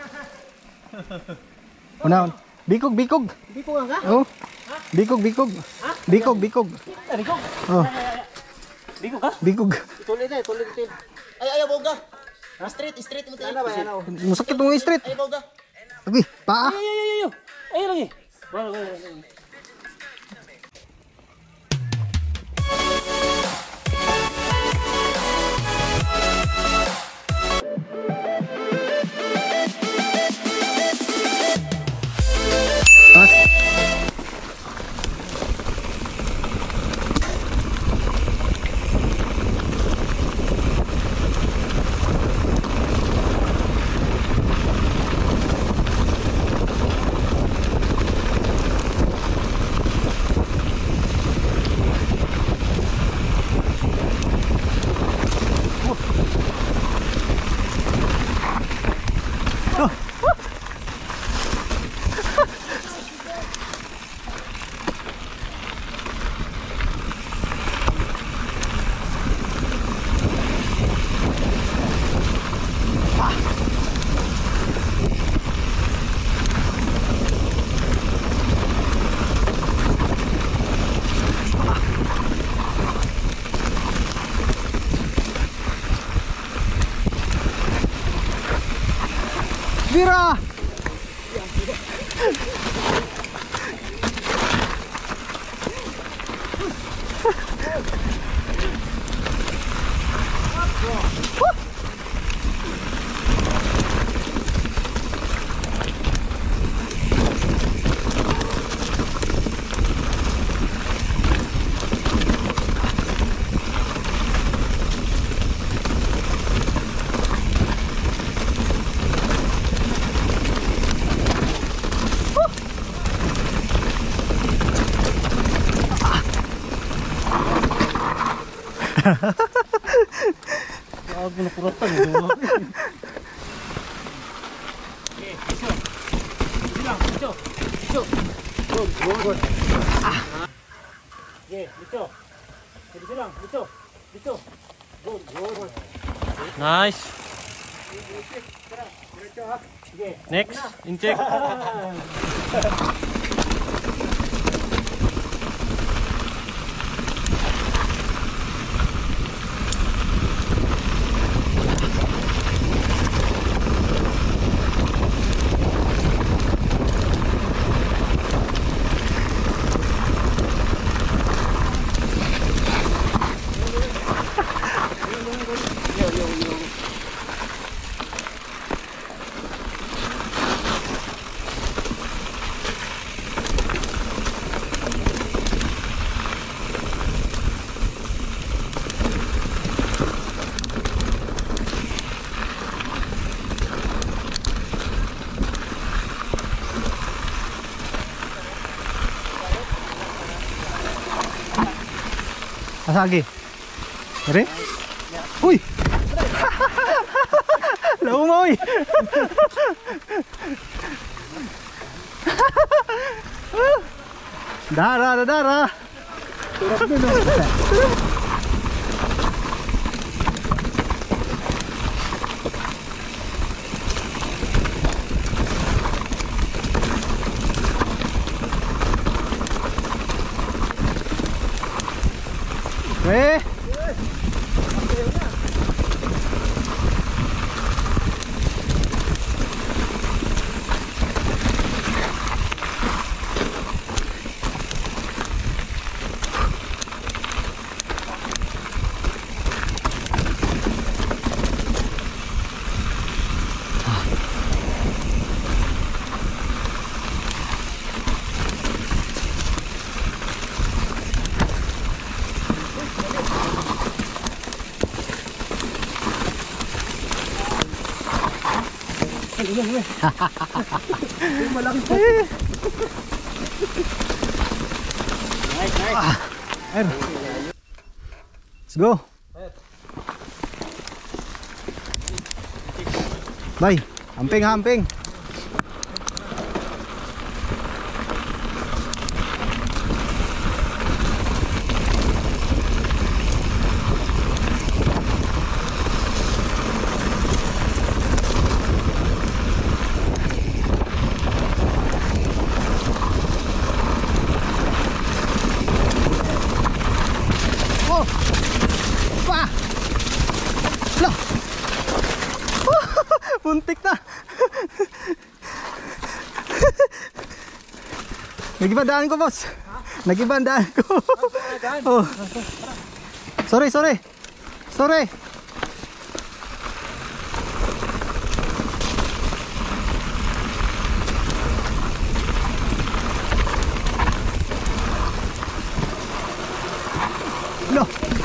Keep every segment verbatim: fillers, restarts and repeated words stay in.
Una, bikog, bikog. Bikog ang ka? Oh. Bikog, bikog. Bikog, bikog. Bikog? Oh. Bikog ka? Bikog. Ituloy na, ituloy ito. Ay, ayaw, boga. Straight, straight mo tayo. Ano ba, ano? Masakit mo yung straight. Ay, boga. Lagi, paa. Ay, ay, ay, ay. Ay, lagi. Wala, wala, wala. Pas. Vira! Huwag mo na puratan. Okay, iso. Iso lang, iso. Iso. Good, good, good. Okay, iso. Iso lang, iso. Iso. Good, good. Nice. Next, incheck. Asagi. Re? Uy. Lau mo uy. Dara, dara. Turap dun. Eh. Malaki po. Nice, nice. Let's go. Bye. Hamping, hamping. Muntik na. Nagibandaan ko, boss. Nagibandaan ko. Oh. Sorry, sorry. Sorry. No.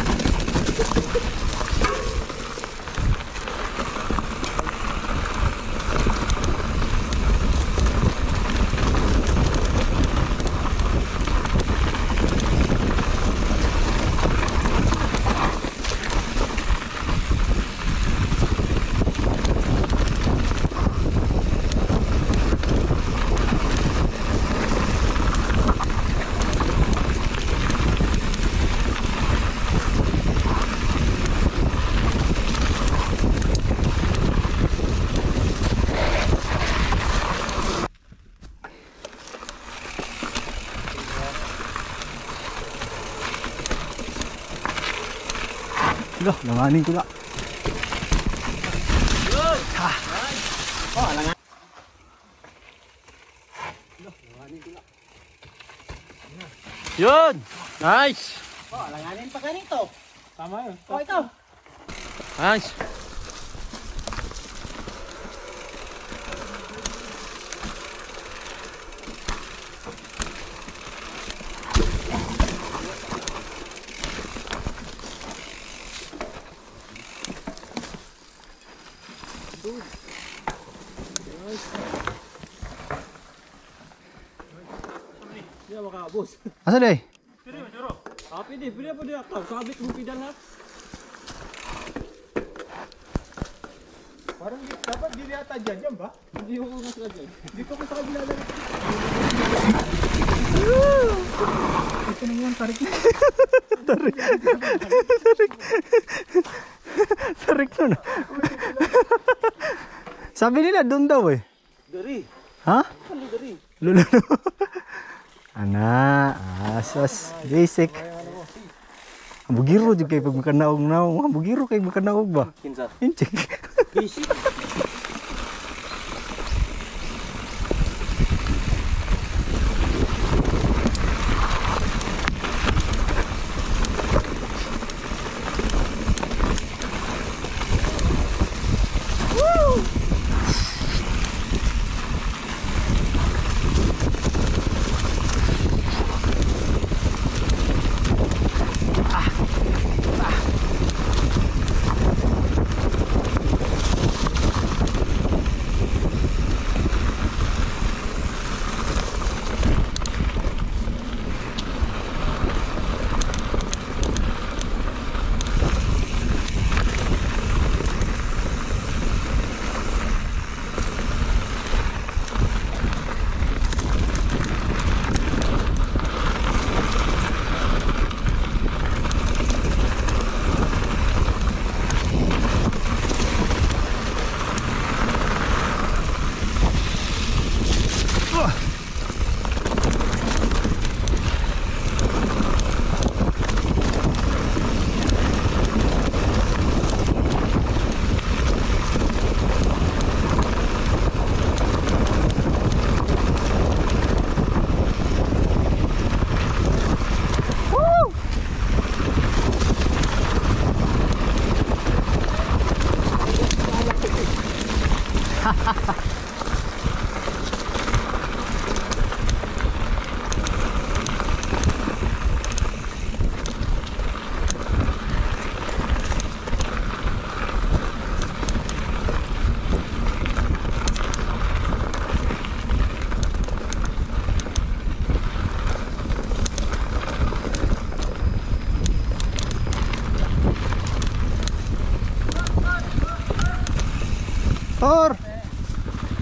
Loh, langanin ko na. Ha. Oh, langan. Yun! Nice! Oh, langanin pa ganito. Tama yun. Oh, ito. Nice! Dia makabos. Asa deh? Pili mo, Juro. Tapi deh, beli apa dia? Kau sabit mo pidal ha. Parang di, dapat dilihat aja jam ba? Hindi ko mas aja. Hindi ko mas kabila lang. Ito na yan, tarik na. Tarik. Tarik. Tarik na. Sabi nila doon daw eh. Dari. Ha? Kan dari. Lulu. Ana, asas basic. Bugiro juga kay pag makanaog-naog. Bugiro kay makanaog ba? Kinsa. Incik. Bisi. Tor.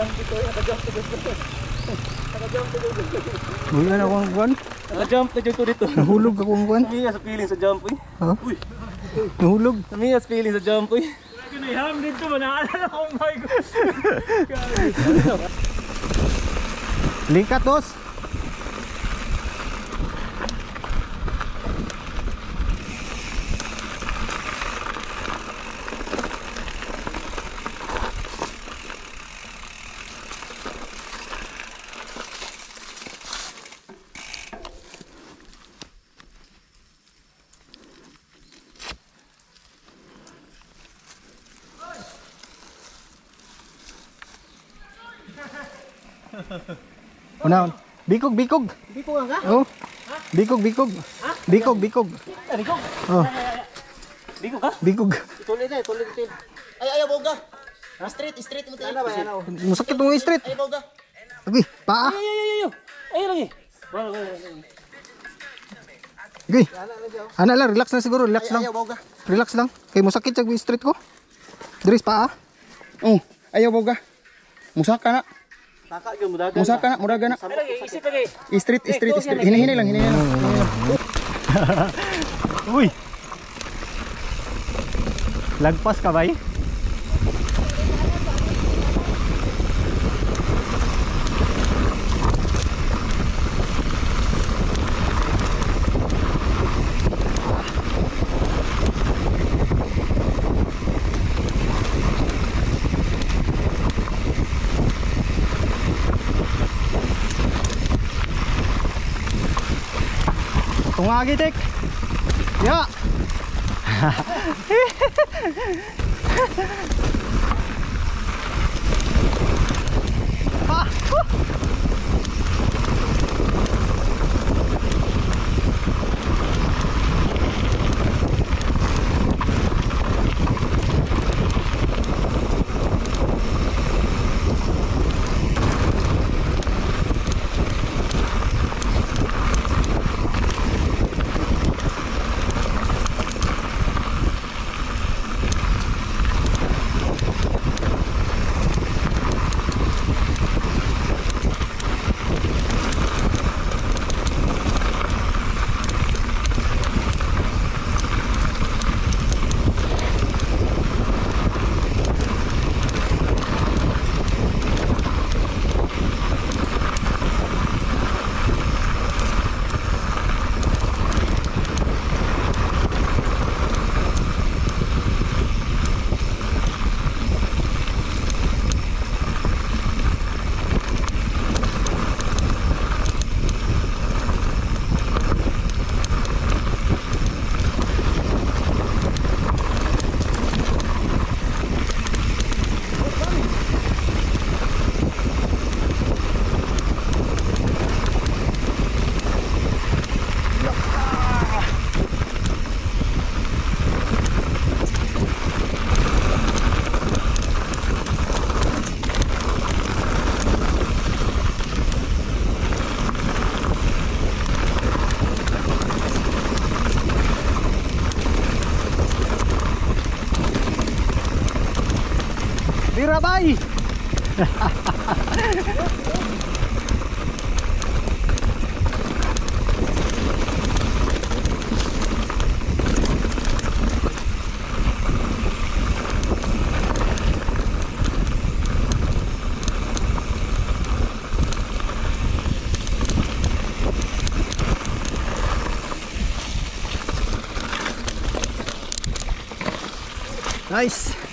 Uy, ano akong kuwan? Naka-jump na dyan ko dito. Nahulog akong kuwan. Namiya sa feeling sa jump eh. Ha? Nahulog. Namiya sa feeling sa jump eh. Kinayam dito ba? Naalala ko, oh my God. Likat, boss. Unaon. Bikog, bikog. Biko ka? Oh. Bikog, bikog. Bikog, bikog. Biko? Oh, Biko ka? bikog. Tuloy na, tuloy na. Ay, ayaw, boga. Straight, straight mo tayo. Ano ba, ano? Masakit tong straight. Ay, boga. Agi, paa. Ay, ay, ay, ay. Ay, lagi. Wala, wala, wala. Agi. Ana lang, relax na siguro, relax lang. Ayaw, boga. Relax lang. Kay masakit sa straight ko. Dres paa. Oh, ayaw boga. Musaka na. Taka, yung mudagan. Musaka na, muraga na. Ay, lagi, isip lagi. Street, street, street. Hini-hini lang, hini-hini lang. Uy. Lagpas ka ba eh? Tungagi tek. Ya. Ah. Mirabay. Nice.